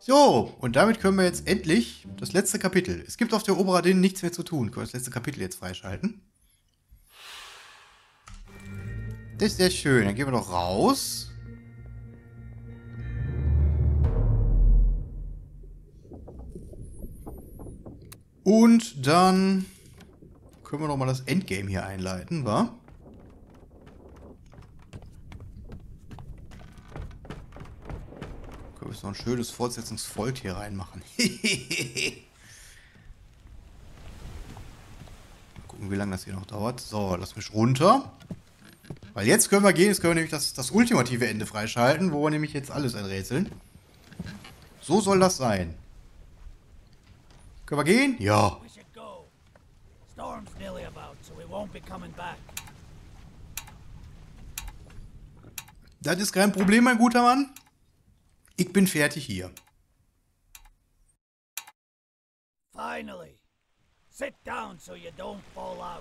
So, und damit können wir jetzt endlich das letzte Kapitel. Es gibt auf der Oberadin nichts mehr zu tun. Können wir das letzte Kapitel jetzt freischalten. Das ist sehr schön. Dann gehen wir doch raus. Und dann können wir noch mal das Endgame hier einleiten, wa? Können wir jetzt noch ein schönes Fortsetzungsvolk hier reinmachen. Gucken, wie lange das hier noch dauert. So, lass mich runter. Weil jetzt können wir gehen, jetzt können wir nämlich das ultimative Ende freischalten, wo wir nämlich jetzt alles enträtseln. So soll das sein. Können wir gehen? Ja. Das ist kein Problem, mein guter Mann. Ich bin fertig hier. Finally. Sit down so you don't fall out.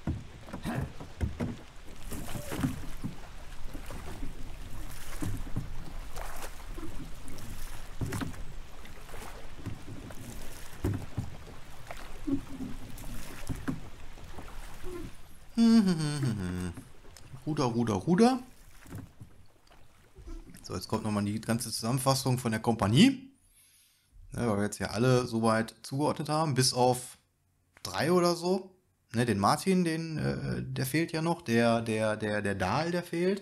Ruder, Ruder, Ruder. So, jetzt kommt nochmal die ganze Zusammenfassung von der Kompanie. Ja, weil wir jetzt ja alle soweit zugeordnet haben, bis auf 3 oder so. Ne, den Martin, der fehlt ja noch. Der Dahl, der fehlt.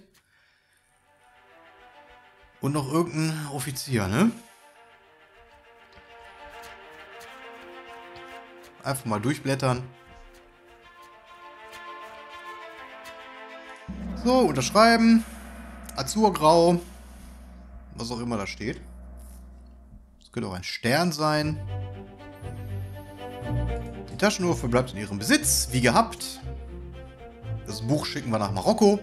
Und noch irgendein Offizier, ne? Einfach mal durchblättern. So, unterschreiben. Azurgrau. Was auch immer da steht. Das könnte auch ein Stern sein. Die Taschenuhr verbleibt in ihrem Besitz, wie gehabt. Das Buch schicken wir nach Marokko.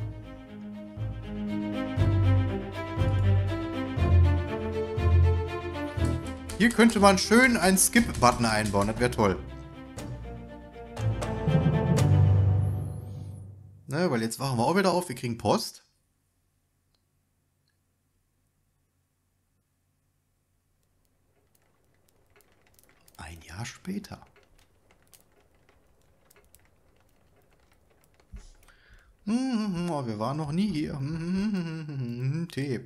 Hier könnte man schön einen Skip-Button einbauen, das wäre toll. Ne, weil jetzt wachen wir auch wieder auf, wir kriegen Post. Ein Jahr später. Oh, wir waren noch nie hier. Tee.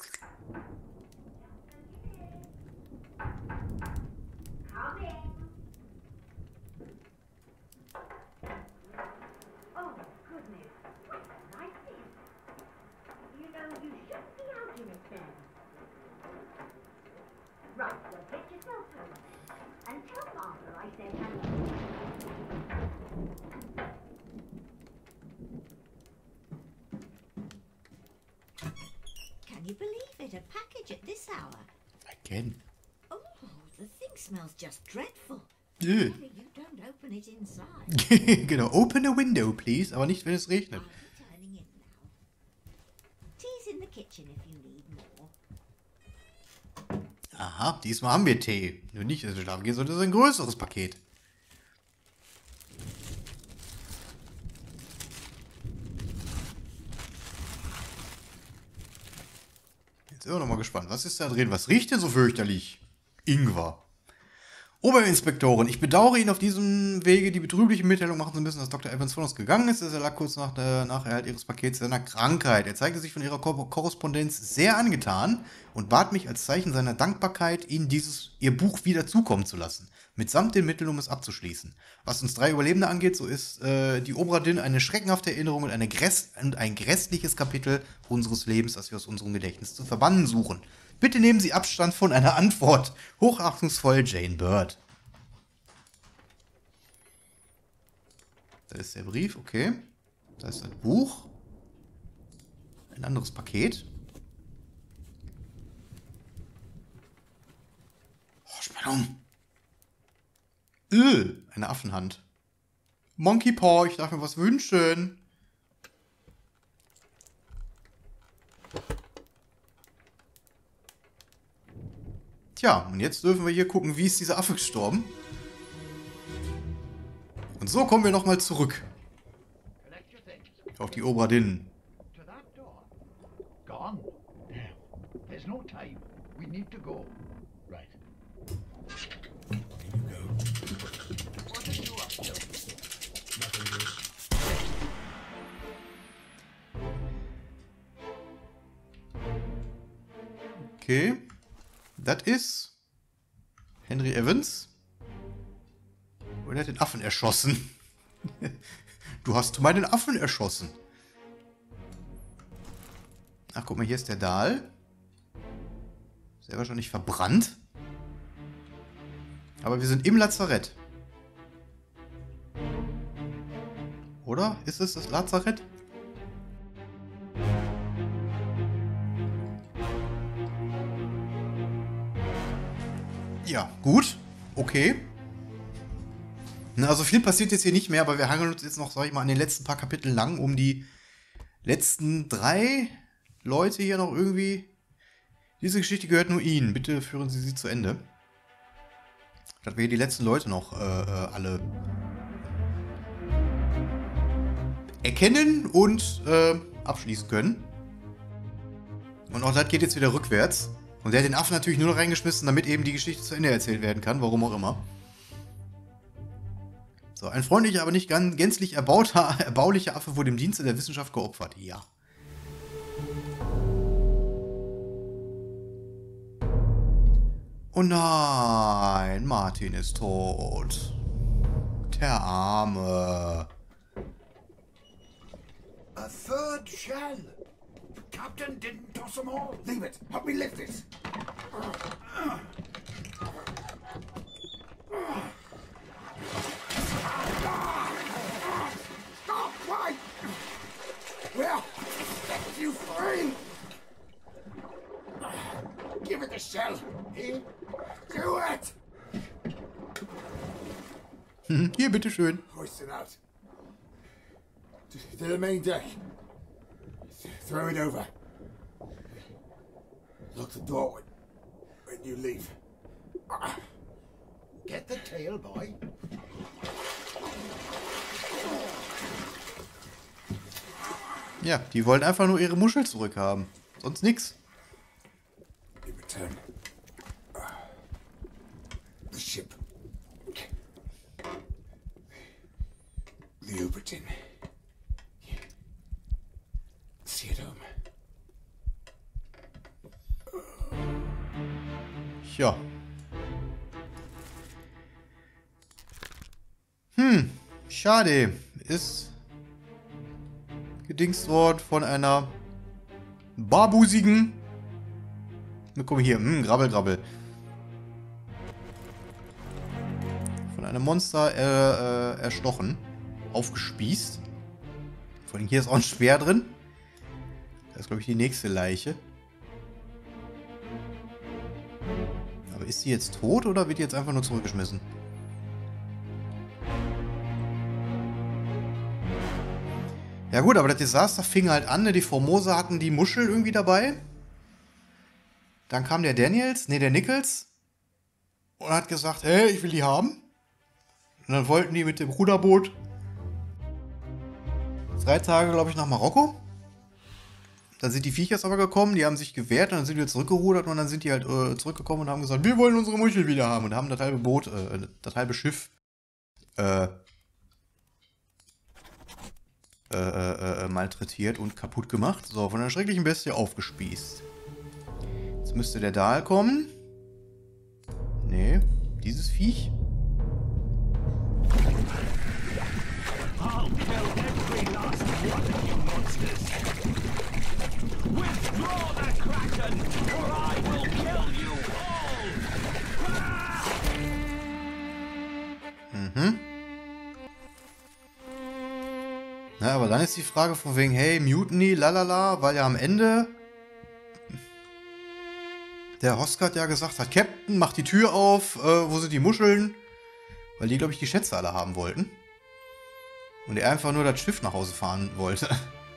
Can you believe it? A package at this hour. I can. Oh, the thing smells just dreadful. Yeah. Only you don't open it inside. Genau, open a window, please. Aber nicht, wenn es regnet. I'll be turning in now. Tea's in the kitchen if you need more. Aha, diesmal haben wir Tee. Nur nicht, dass wir schlafen gehen, sondern es ist ein größeres Paket. Jetzt sind wir noch mal gespannt. Was ist da drin? Was riecht denn so fürchterlich? Ingwer. Oberinspektorin, ich bedauere Ihnen auf diesem Wege die betrübliche Mitteilung machen zu müssen, dass Dr. Evans von uns gegangen ist. Er lag kurz nach Erhalt Ihres Pakets seiner Krankheit. Er zeigte sich von Ihrer Korrespondenz sehr angetan und bat mich als Zeichen seiner Dankbarkeit, Ihnen Ihr Buch wieder zukommen zu lassen, mitsamt den Mitteln, um es abzuschließen. Was uns 3 Überlebende angeht, so ist die Oberadin eine schreckenhafte Erinnerung und ein grässliches Kapitel unseres Lebens, das wir aus unserem Gedächtnis zu verbannen suchen. Bitte nehmen Sie Abstand von einer Antwort. Hochachtungsvoll, Jane Bird. Da ist der Brief, okay. Da ist ein Buch. Ein anderes Paket. Oh, Spannung. Eine Affenhand. Monkey Paw, ich darf mir was wünschen. Tja, und jetzt dürfen wir hier gucken, wie ist dieser Affe gestorben. Und so kommen wir nochmal zurück. Auf die Oberadin. We need to go. Right. Okay. Das ist Henry Evans. Und er hat den Affen erschossen. Du hast meinen Affen erschossen. Ach, guck mal, hier ist der Dahl. Ist er wahrscheinlich verbrannt. Aber wir sind im Lazarett. Oder? Ist es das Lazarett? Ja, gut. Okay. Na, also viel passiert jetzt hier nicht mehr, aber wir hangeln uns jetzt noch, sag ich mal, an den letzten paar Kapiteln lang, um die letzten 3 Leute hier noch irgendwie... Diese Geschichte gehört nur Ihnen. Bitte führen Sie sie zu Ende. Dass wir hier die letzten Leute noch alle erkennen und abschließen können. Und auch das geht jetzt wieder rückwärts. Und der hat den Affen natürlich nur noch reingeschmissen, damit eben die Geschichte zu Ende erzählt werden kann, warum auch immer. So, ein freundlicher, aber nicht ganz gänzlich erbaulicher Affe wurde im Dienste der Wissenschaft geopfert. Ja. Oh nein, Martin ist tot. Der Arme. A third shell. Captain didn't toss them all. Leave it. Help me lift it. Stop! Why? Well, set you free. Give it the shell. Here. Do it. Hier, bitteschön. Hoist it out. To the main deck. Throw it over. Lock the door when you leave. Get the tail, boy. Ja, die wollen einfach nur ihre Muschel zurückhaben. Sonst nix. You return. The ship. The Uberton. See it home. Ja. Schade. Ist gedingst worden von einer barbusigen... Na, guck mal hier. Grabbel, grabbel. Von einem Monster erstochen. Aufgespießt. Vor allem hier ist auch ein Speer drin. Das ist, glaube ich, die nächste Leiche. Aber ist sie jetzt tot oder wird die jetzt einfach nur zurückgeschmissen? Ja gut, aber das Desaster fing halt an. Ne? Die Formosa hatten die Muschel irgendwie dabei. Dann kam der Daniels, der Nichols. Und hat gesagt, hey, ich will die haben. Und dann wollten die mit dem Ruderboot 3 Tage, glaube ich, nach Marokko. Dann sind die Viechers aber gekommen, die haben sich gewehrt, und dann sind wir zurückgerudert und dann sind die halt zurückgekommen und haben gesagt, wir wollen unsere Muschel wieder haben und haben das halbe Boot, das halbe Schiff malträtiert und kaputt gemacht. So, von einer schrecklichen Bestie aufgespießt. Jetzt müsste der Dahl kommen. Nee, dieses Viech. I'll kill every last one of you monsters. Withdraw the Kraken, or I will kill you all! Na, aber dann ist die Frage von wegen, hey, Mutiny, lalala, weil ja am Ende der Hoskard ja gesagt hat, Captain, mach die Tür auf, wo sind die Muscheln? Weil die, glaube ich, die Schätze alle haben wollten. Und er einfach nur das Schiff nach Hause fahren wollte.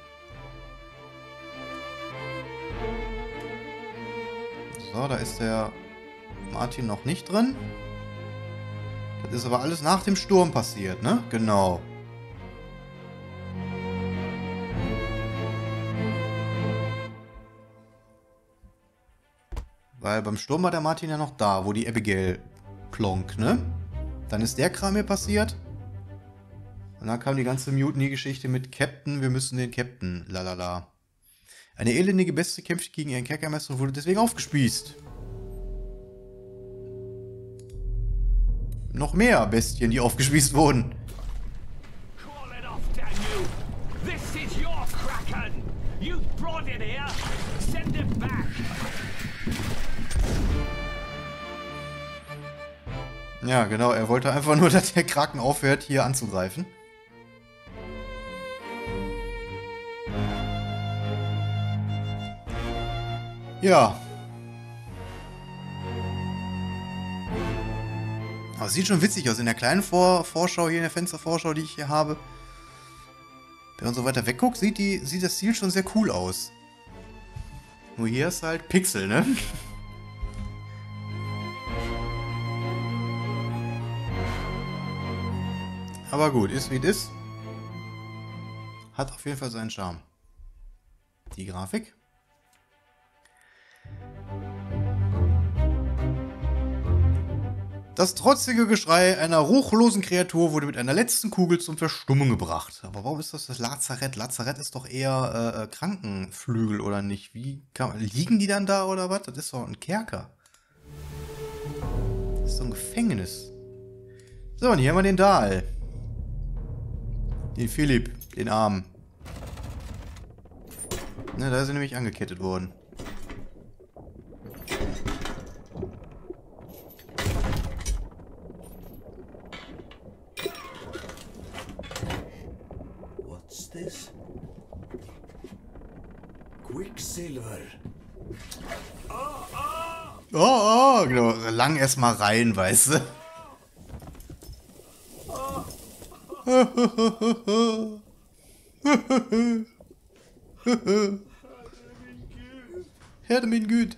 So, da ist der Martin noch nicht drin. Das ist aber alles nach dem Sturm passiert, ne? Genau. Weil beim Sturm war der Martin ja noch da, wo die Abigail plonk, ne? Dann ist der Kram hier passiert. Und dann kam die ganze Mutiny-Geschichte mit Captain, wir müssen den Captain, lalala. Eine elendige Bestie kämpft gegen ihren Kerkermeister und wurde deswegen aufgespießt. Noch mehr Bestien, die aufgespießt wurden. Call it off, Daniel. This is your Kraken. You brought it here. Send it back. Ja, genau, er wollte einfach nur, dass der Kraken aufhört, hier anzugreifen. Ja. Aber es sieht schon witzig aus. In der kleinen Vorschau hier, in der Fenstervorschau, die ich hier habe. Wenn man so weiter wegguckt, sieht das Ziel schon sehr cool aus. Nur hier ist halt Pixel, ne? Aber gut, ist wie es ist. Hat auf jeden Fall seinen Charme. Die Grafik. Das trotzige Geschrei einer ruchlosen Kreatur wurde mit einer letzten Kugel zum Verstummen gebracht. Aber warum ist das Lazarett? Lazarett ist doch eher Krankenflügel, oder nicht? Liegen die dann da, oder was? Das ist doch ein Kerker. Das ist doch ein Gefängnis. So, und hier haben wir den Dahl. Den Philipp, den Armen. Ne, da ist er nämlich angekettet worden. What's this? Quicksilver. Oh, genau. Lang erstmal rein, weißt du. Herr min Güt.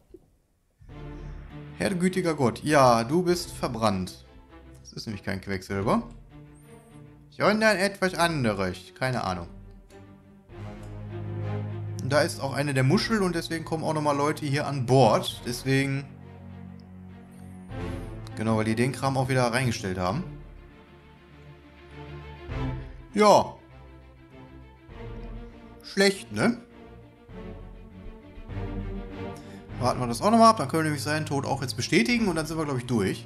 Herr gütiger Gott. Ja, du bist verbrannt. Das ist nämlich kein Quecksilber. Sondern etwas anderes. Keine Ahnung. Und da ist auch eine der Muscheln und deswegen kommen auch nochmal Leute hier an Bord. Deswegen... Genau, weil die den Kram auch wieder reingestellt haben. Ja. Schlecht, ne? Warten wir das auch nochmal ab, dann können wir nämlich seinen Tod auch jetzt bestätigen und dann sind wir, glaube ich, durch.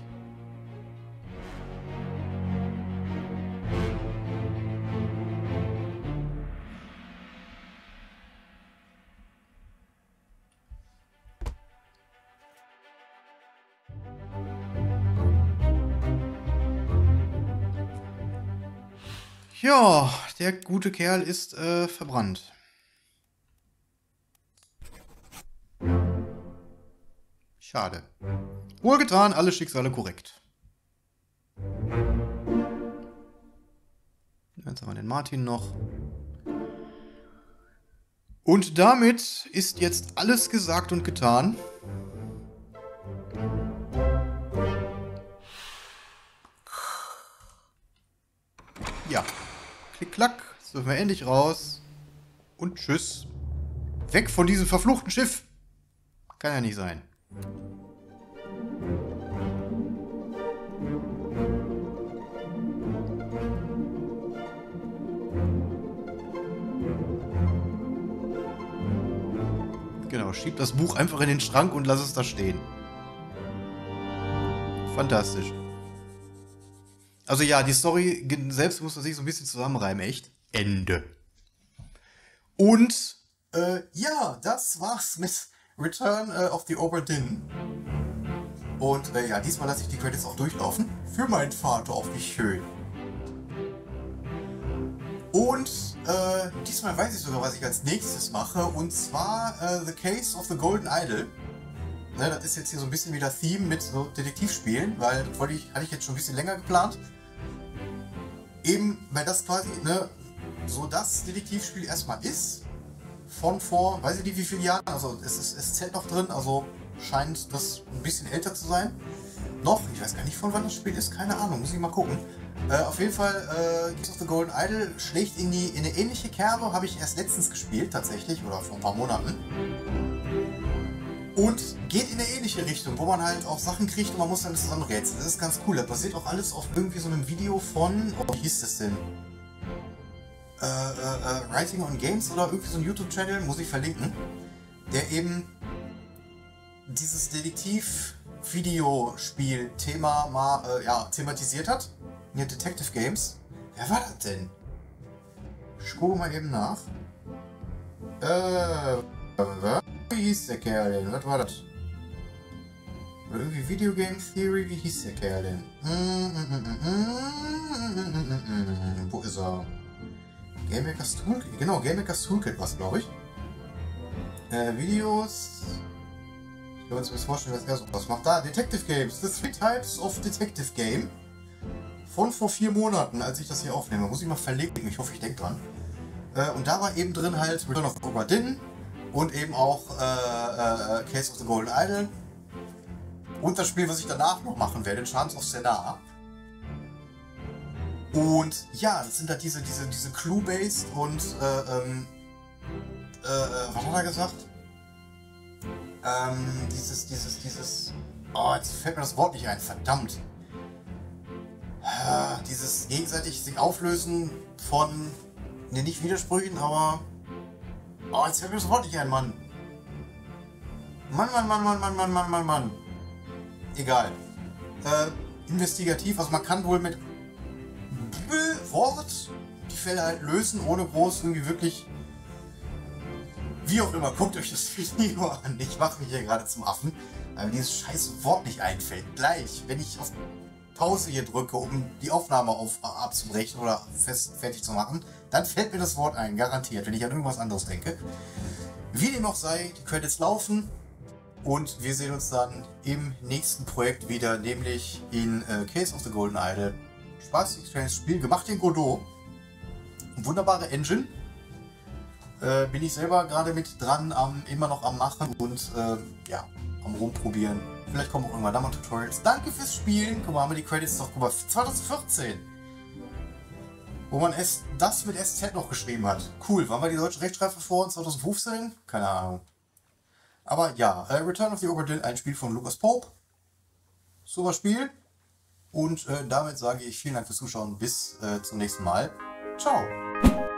Ja, der gute Kerl ist verbrannt. Schade. Wohlgetan, alle Schicksale korrekt. Jetzt haben wir den Martin noch. Und damit ist jetzt alles gesagt und getan. Ja. Klick-klack. Jetzt dürfen wir endlich raus. Und tschüss. Weg von diesem verfluchten Schiff. Kann ja nicht sein. Genau, schieb das Buch einfach in den Schrank und lass es da stehen. Fantastisch. Also ja, die Story selbst muss man sich so ein bisschen zusammenreimen, echt. Ende. Und, ja, das war's mit Return of the Obra Dinn. Und, ja, diesmal lasse ich die Credits auch durchlaufen. Für meinen Vater, auf wie schön. Und, diesmal weiß ich sogar, was ich als nächstes mache. Und zwar, The Case of the Golden Idol. Ne, das ist jetzt hier so ein bisschen wieder Theme mit so Detektivspielen, weil das hatte ich jetzt schon ein bisschen länger geplant. Eben, weil das quasi, ne, so das Detektivspiel erstmal ist. Von vor, weiß ich nicht wie viele Jahren, also es zählt noch drin, also scheint das ein bisschen älter zu sein. Noch, ich weiß gar nicht von wann das Spiel ist, keine Ahnung, muss ich mal gucken. Auf jeden Fall, Case of the Golden Idol schlägt in eine ähnliche Kerbe, habe ich erst letztens gespielt, tatsächlich, oder vor ein paar Monaten. Und geht in eine ähnliche Richtung, wo man halt auch Sachen kriegt und man muss dann zusammenrätseln. Das ist ganz cool. Das basiert auch alles auf irgendwie so einem Video von, wie hieß das denn? Writing on Games oder irgendwie so ein YouTube-Channel, muss ich verlinken, der eben dieses Detektiv-Videospiel-Thema mal thematisiert hat. Ja, Detective Games. Wer war das denn? Ich gucke mal eben nach. Wie hieß der Kerl denn? Was war das? Oder irgendwie Video Game Theory? Wie hieß der Kerl denn? Wo ist er? Game Maker's Toolkit? Genau, Game Maker's Toolkit war es, glaube ich. Videos. Ich kann mir jetzt vorstellen, dass er so was macht. Da, Detective Games. The Three Types of Detective Game. Von vor 4 Monaten, als ich das hier aufnehme. Muss ich mal verlinken. Ich hoffe, ich denke dran. Und da war eben drin halt Return of Obra Dinn und eben auch Case of the Golden Idol. Und das Spiel, was ich danach noch machen werde, Charms of Sennaar. Und ja, das sind halt diese Clue-based und was hat er gesagt? Oh, jetzt fällt mir das Wort nicht ein, verdammt. Dieses gegenseitig sich auflösen von, ne, nicht Widersprüchen, aber, oh, jetzt fällt mir das Wort nicht ein, Mann. Mann. Egal. Investigativ, also man kann wohl mit Wort die Fälle halt lösen, ohne groß irgendwie wirklich, wie auch immer, guckt euch das Video an. Ich mache mich hier gerade zum Affen, weil mir dieses scheiß Wort nicht einfällt. Gleich, wenn ich auf Pause hier drücke, um die Aufnahme abzubrechen oder fertig zu machen, dann fällt mir das Wort ein, garantiert, wenn ich an irgendwas anderes denke. Wie dem auch sei, die Credits laufen und wir sehen uns dann im nächsten Projekt wieder, nämlich in Case of the Golden Idol. Spaßiges kleines Spiel, gemacht in Godot. Wunderbare Engine. Bin ich selber gerade mit dran, immer noch am Machen und ja, am rumprobieren. Vielleicht kommen auch irgendwann da mal Tutorials. Danke fürs Spielen. Guck mal, haben wir die Credits noch. Guck mal, 2014. Wo man das mit SZ noch geschrieben hat. Cool. Waren wir die deutsche Rechtschreibreform 2015? Keine Ahnung. Aber ja, Return of the Obra Dinn, ein Spiel von Lucas Pope. Super Spiel. Und damit sage ich vielen Dank fürs Zuschauen. Bis zum nächsten Mal. Ciao.